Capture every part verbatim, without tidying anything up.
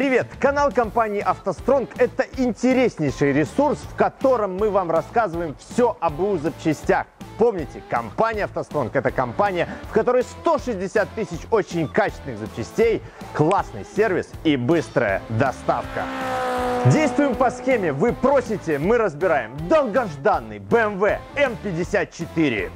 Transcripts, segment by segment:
Привет! Канал компании «АвтоСтронг» — это интереснейший ресурс, в котором мы вам рассказываем все об БУ запчастях. Помните, компания «АвтоСтронг» — это компания, в которой сто шестьдесят тысяч очень качественных запчастей, классный сервис и быстрая доставка. Действуем по схеме. Вы просите, мы разбираем. Долгожданный бэ эм вэ эм пятьдесят четыре.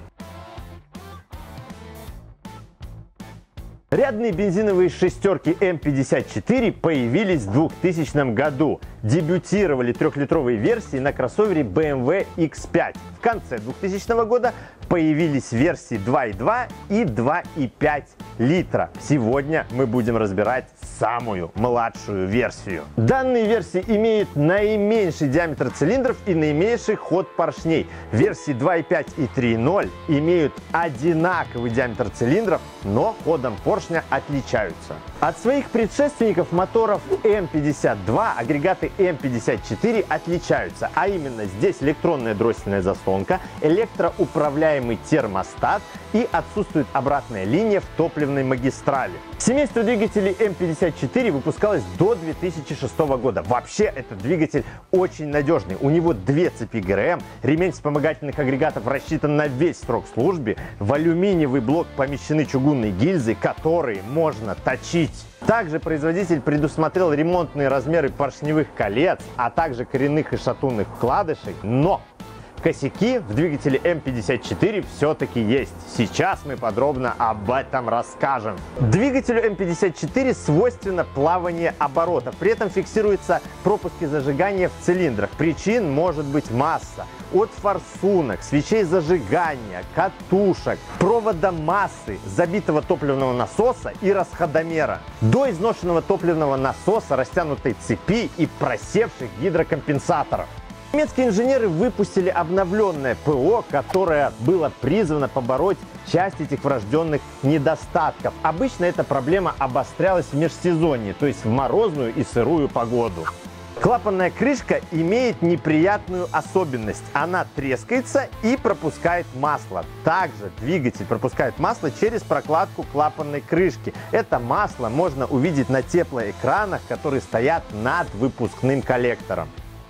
Рядные бензиновые шестерки эм пятьдесят четыре появились в двухтысячном году. Дебютировали трехлитровые версии на кроссовере бэ эм вэ икс пять. В конце двухтысячного года появились версии два и два и два и пять литра. Сегодня мы будем разбирать самую младшую версию. Данные версии имеют наименьший диаметр цилиндров и наименьший ход поршней. Версии два и пять и три и ноль имеют одинаковый диаметр цилиндров, но ходом поршня отличаются. От своих предшественников моторов эм пятьдесят два агрегаты эм пятьдесят четыре отличаются, а именно здесь электронная дроссельная заслонка, электроуправляемый термостат и отсутствует обратная линия в топливной магистрали. Семейство двигателей эм пятьдесят четыре выпускалось до две тысячи шестого года. Вообще этот двигатель очень надежный. У него две цепи гэ эр эм, ремень вспомогательных агрегатов рассчитан на весь срок службы, в алюминиевый блок помещены чугунные гильзы, которые можно точить. Также производитель предусмотрел ремонтные размеры поршневых колец, а также коренных и шатунных вкладышей, но косяки в двигателе эм пятьдесят четыре все-таки есть. Сейчас мы подробно об этом расскажем. Двигателю эм пятьдесят четыре свойственно плавание оборотов. При этом фиксируются пропуски зажигания в цилиндрах. Причин может быть масса. От форсунок, свечей зажигания, катушек, провода массы, забитого топливного насоса и расходомера, до изношенного топливного насоса, растянутой цепи и просевших гидрокомпенсаторов. Немецкие инженеры выпустили обновленное ПО, которое было призвано побороть часть этих врожденных недостатков. Обычно эта проблема обострялась в межсезонье, то есть в морозную и сырую погоду. Клапанная крышка имеет неприятную особенность. Она трескается и пропускает масло. Также двигатель пропускает масло через прокладку клапанной крышки. Это масло можно увидеть на теплоэкранах, которые стоят над выпускным коллектором.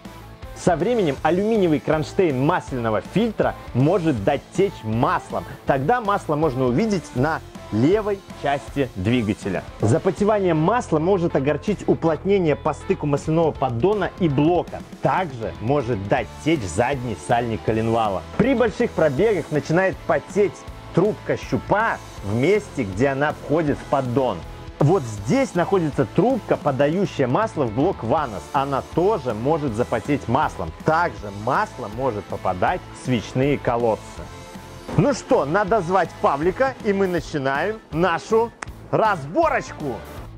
Со временем алюминиевый кронштейн масляного фильтра может дать течь маслом. Тогда масло можно увидеть на левой части двигателя. Запотевание масла может огорчить уплотнение по стыку масляного поддона и блока. Также может дать течь задний сальник коленвала. При больших пробегах начинает потеть трубка щупа в месте, где она входит в поддон. Вот здесь находится трубка, подающая масло в блок ВАНОС. Она тоже может запотеть маслом. Также масло может попадать в свечные колодцы. Ну что, надо звать Павлика, и мы начинаем нашу разборочку.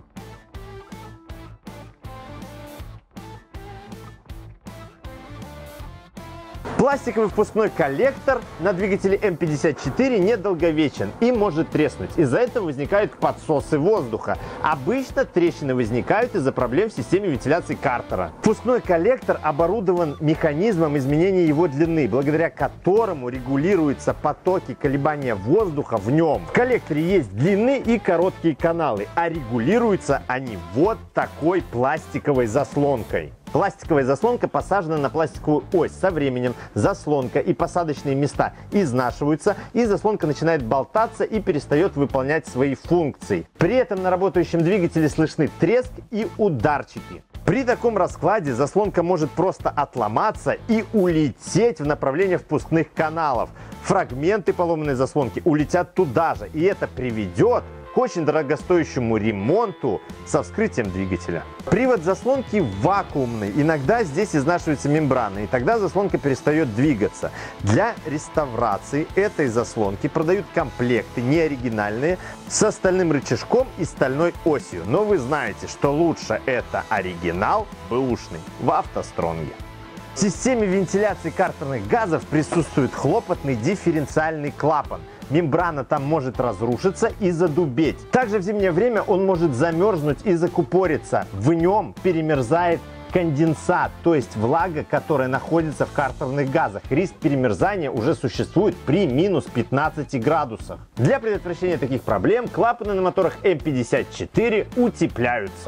Пластиковый впускной коллектор на двигателе эм пятьдесят четыре недолговечен и может треснуть. Из-за этого возникают подсосы воздуха. Обычно трещины возникают из-за проблем в системе вентиляции картера. Впускной коллектор оборудован механизмом изменения его длины, благодаря которому регулируются потоки колебания воздуха в нем. В коллекторе есть длинные и короткие каналы, а регулируются они вот такой пластиковой заслонкой. Пластиковая заслонка посажена на пластиковую ось. Со временем заслонка и посадочные места изнашиваются, и заслонка начинает болтаться и перестает выполнять свои функции. При этом на работающем двигателе слышны треск и ударчики. При таком раскладе заслонка может просто отломаться и улететь в направлении впускных каналов. Фрагменты поломанной заслонки улетят туда же, и это приведет к очень дорогостоящему ремонту со вскрытием двигателя. Привод заслонки вакуумный. Иногда здесь изнашивается мембрана, и тогда заслонка перестает двигаться. Для реставрации этой заслонки продают комплекты неоригинальные с стальным рычажком и стальной осью. Но вы знаете, что лучше это оригинал бэушный в «АвтоСтронге». В системе вентиляции картерных газов присутствует хлопотный дифференциальный клапан. Мембрана там может разрушиться и задубеть. Также в зимнее время он может замерзнуть и закупориться. В нем перемерзает конденсат, то есть влага, которая находится в картерных газах. Риск перемерзания уже существует при минус пятнадцати градусах. Для предотвращения таких проблем клапаны на моторах эм пятьдесят четыре утепляются.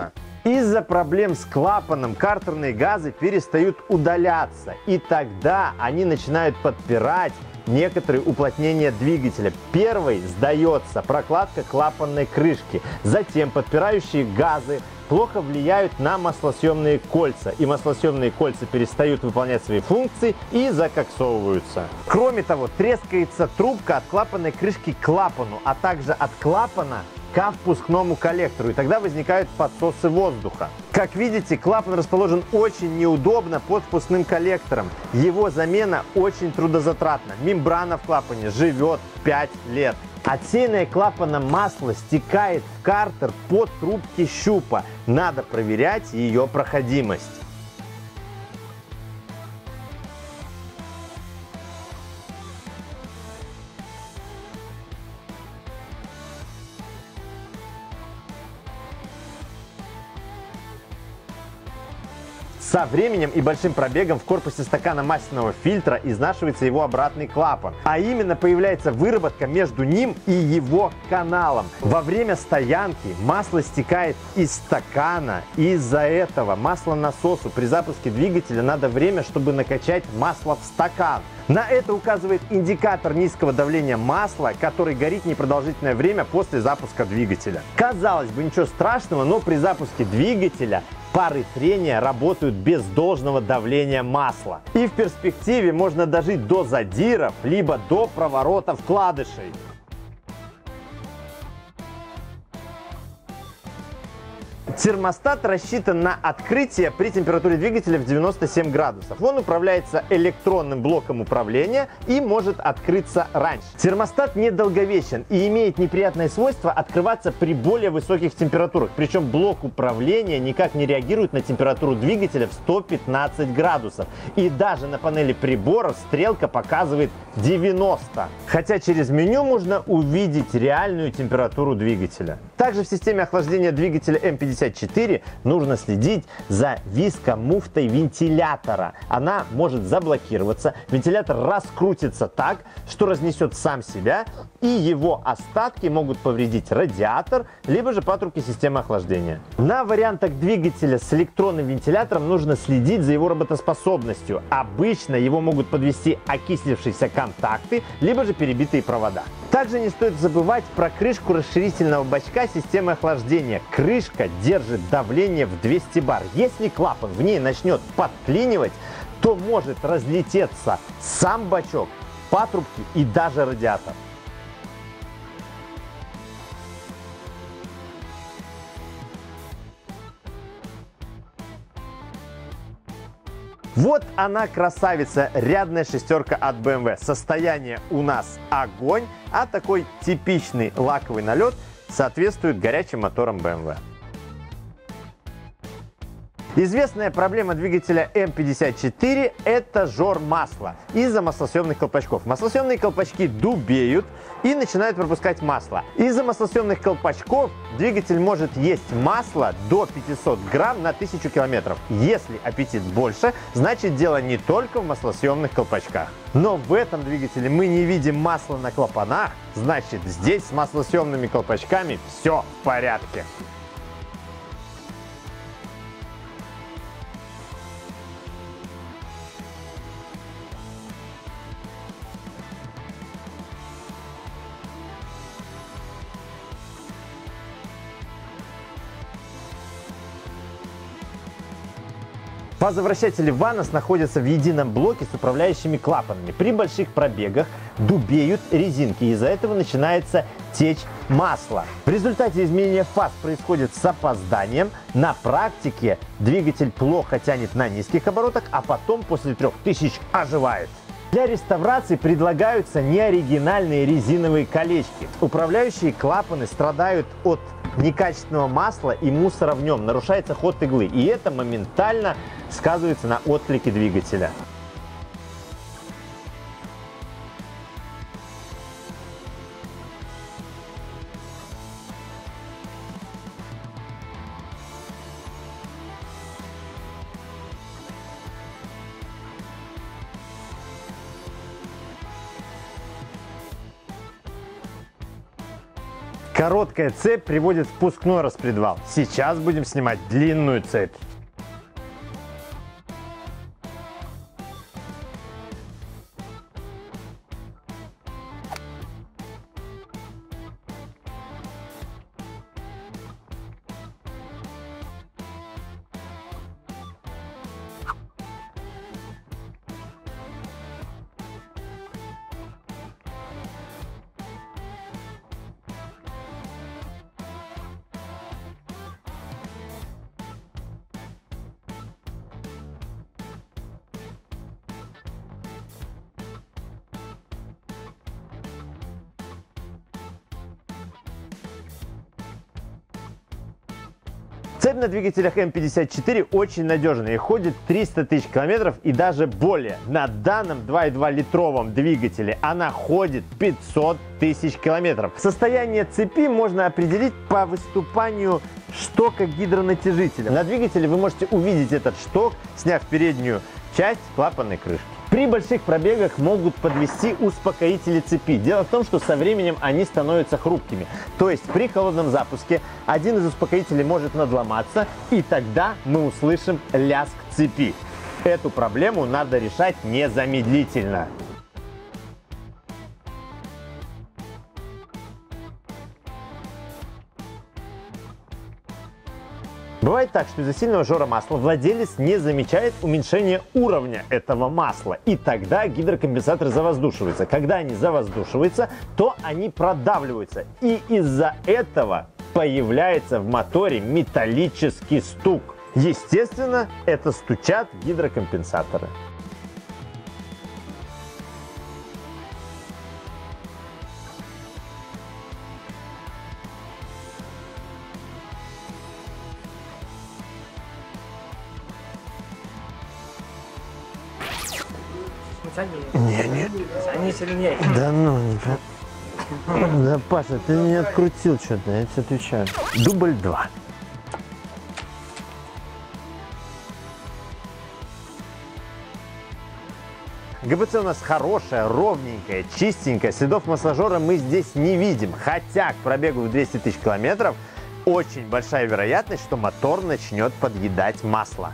Из-за проблем с клапаном картерные газы перестают удаляться, и тогда они начинают подпирать некоторые уплотнения двигателя. Первой сдается прокладка клапанной крышки, затем подпирающие газы плохо влияют на маслосъемные кольца, и маслосъемные кольца перестают выполнять свои функции и закоксовываются. Кроме того, трескается трубка от клапанной крышки к клапану, а также от клапана ко впускному коллектору, и тогда возникают подсосы воздуха. Как видите, клапан расположен очень неудобно под впускным коллектором. Его замена очень трудозатратна. Мембрана в клапане живет пять лет. Отсеянное клапаном масло стекает в картер под трубки щупа. Надо проверять ее проходимость. Со временем и большим пробегом в корпусе стакана масляного фильтра изнашивается его обратный клапан, а именно появляется выработка между ним и его каналом. Во время стоянки масло стекает из стакана, и из-за этого маслонасосу при запуске двигателя надо время, чтобы накачать масло в стакан. На это указывает индикатор низкого давления масла, который горит непродолжительное время после запуска двигателя. Казалось бы, ничего страшного, но при запуске двигателя пары трения работают без должного давления масла. И в перспективе можно дожить до задиров, либо до проворота вкладышей. Термостат рассчитан на открытие при температуре двигателя в девяносто семь градусов. Он управляется электронным блоком управления и может открыться раньше. Термостат недолговечен и имеет неприятное свойство открываться при более высоких температурах. Причем блок управления никак не реагирует на температуру двигателя в сто пятнадцать градусов. И даже на панели приборов стрелка показывает девяносто. Хотя через меню можно увидеть реальную температуру двигателя. Также в системе охлаждения двигателя эм пятьдесят четыре нужно следить за вискомуфтой вентилятора. Она может заблокироваться, вентилятор раскрутится так, что разнесет сам себя, и его остатки могут повредить радиатор, либо же патрубки системы охлаждения. На вариантах двигателя с электронным вентилятором нужно следить за его работоспособностью. Обычно его могут подвести окислившиеся контакты, либо же перебитые провода. Также не стоит забывать про крышку расширительного бачка системы охлаждения. Крышка держит давление в двести бар. Если клапан в ней начнет подклинивать, то может разлететься сам бачок, патрубки и даже радиатор. Вот она, красавица, рядная шестерка от бэ эм вэ. Состояние у нас огонь, а такой типичный лаковый налет соответствует горячим моторам бэ эм вэ. Известная проблема двигателя эм пятьдесят четыре – это жор масла из-за маслосъемных колпачков. Маслосъемные колпачки дубеют и начинают пропускать масло. Из-за маслосъемных колпачков двигатель может есть масло до пятисот грамм на тысячу километров. Если аппетит больше, значит дело не только в маслосъемных колпачках. Но в этом двигателе мы не видим масла на клапанах, значит здесь с маслосъемными колпачками все в порядке. Фазовращатели ВАНОС находятся в едином блоке с управляющими клапанами. При больших пробегах дубеют резинки, и из-за этого начинается течь масла. В результате изменения фаз происходит с опозданием. На практике двигатель плохо тянет на низких оборотах, а потом после трех тысяч оживает. Для реставрации предлагаются неоригинальные резиновые колечки. Управляющие клапаны страдают от некачественного масла и мусора в нем, нарушается ход иглы, и это моментально сказывается на отклике двигателя. Короткая цепь приводит в впускной распредвал. Сейчас будем снимать длинную цепь. Цепь на двигателях эм пятьдесят четыре очень надежная и ходит триста тысяч километров и даже более. На данном два и два литровом двигателе она ходит пятьсот тысяч километров. Состояние цепи можно определить по выступанию штока гидронатяжителя. На двигателе вы можете увидеть этот шток, сняв переднюю часть клапанной крышки. При больших пробегах могут подвести успокоители цепи. Дело в том, что со временем они становятся хрупкими. То есть при холодном запуске один из успокоителей может надломаться, и тогда мы услышим лязг цепи. Эту проблему надо решать незамедлительно. Бывает так, что из-за сильного жора масла владелец не замечает уменьшения уровня этого масла, и тогда гидрокомпенсаторы завоздушиваются. Когда они завоздушиваются, то они продавливаются, и из-за этого появляется в моторе металлический стук. Естественно, это стучат гидрокомпенсаторы. Не, не. Они сильнее. Да ну, не... Да, Паша, ты меня открутил что-то, я тебе отвечаю. Дубль два. ГБЦ у нас хорошая, ровненькая, чистенькая. Следов масложора мы здесь не видим. Хотя к пробегу в двести тысяч километров очень большая вероятность, что мотор начнет подъедать масло.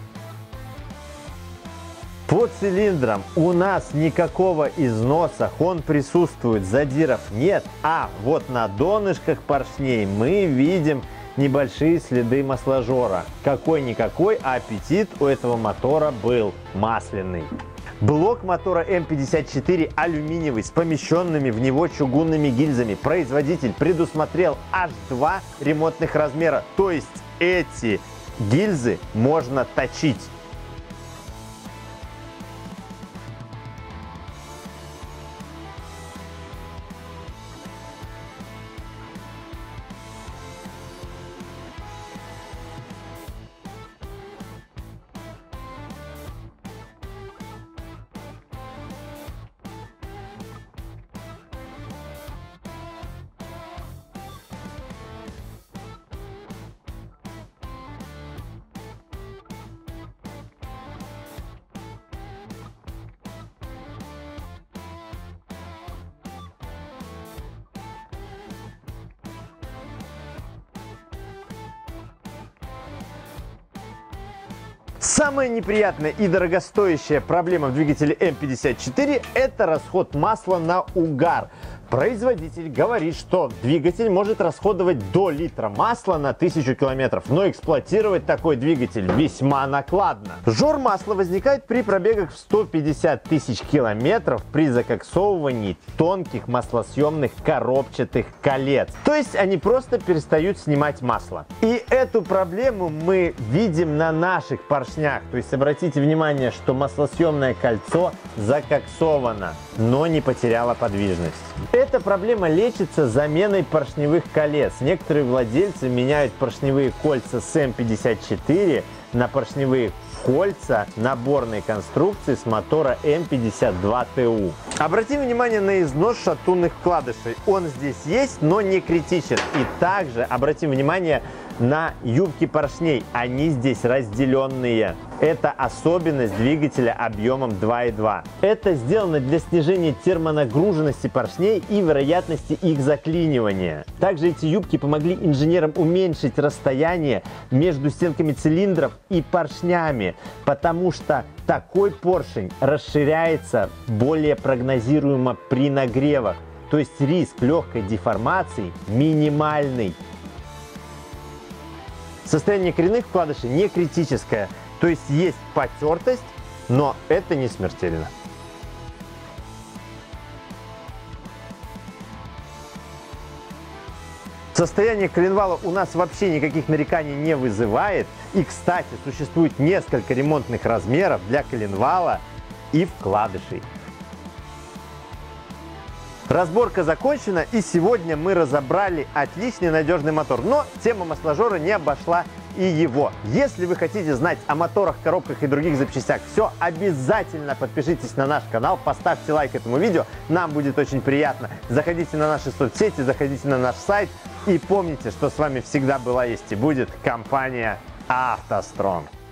По цилиндрам у нас никакого износа, он присутствует, задиров нет, а вот на донышках поршней мы видим небольшие следы масложора. Какой-никакой, а аппетит у этого мотора был масляный. Блок мотора эм пятьдесят четыре алюминиевый с помещенными в него чугунными гильзами. Производитель предусмотрел аж два ремонтных размера, то есть эти гильзы можно точить. Самая неприятная и дорогостоящая проблема в двигателе эм пятьдесят четыре – это расход масла на угар. Производитель говорит, что двигатель может расходовать до литра масла на тысячу километров, но эксплуатировать такой двигатель весьма накладно. Жор масла возникает при пробегах в сто пятьдесят тысяч километров при закоксовывании тонких маслосъемных коробчатых колец. То есть они просто перестают снимать масло. И эту проблему мы видим на наших поршнях. То есть обратите внимание, что маслосъемное кольцо закоксовано, но не потеряло подвижность. Эта проблема лечится заменой поршневых колец. Некоторые владельцы меняют поршневые кольца с эм пятьдесят четыре на поршневые кольца наборной конструкции с мотора эм пятьдесят два тэ у. Обратим внимание на износ шатунных вкладышей. Он здесь есть, но не критичен. И также обратим внимание на юбки поршней. Они здесь разделенные. Это особенность двигателя объемом два и два. Это сделано для снижения термонагруженности поршней и вероятности их заклинивания. Также эти юбки помогли инженерам уменьшить расстояние между стенками цилиндров и поршнями, потому что такой поршень расширяется более прогнозируемо при нагревах. То есть риск легкой деформации минимальный. Состояние коренных вкладышей не критическое. То есть есть потертость, но это не смертельно. Состояние коленвала у нас вообще никаких нареканий не вызывает. И, кстати, существует несколько ремонтных размеров для коленвала и вкладышей. Разборка закончена, и сегодня мы разобрали отличный надежный мотор. Но тема масложора не обошла и его. Если вы хотите знать о моторах, коробках и других запчастях все, обязательно подпишитесь на наш канал, поставьте лайк этому видео, нам будет очень приятно. Заходите на наши соцсети, заходите на наш сайт и помните, что с вами всегда была, есть и будет компания «АвтоСтронг».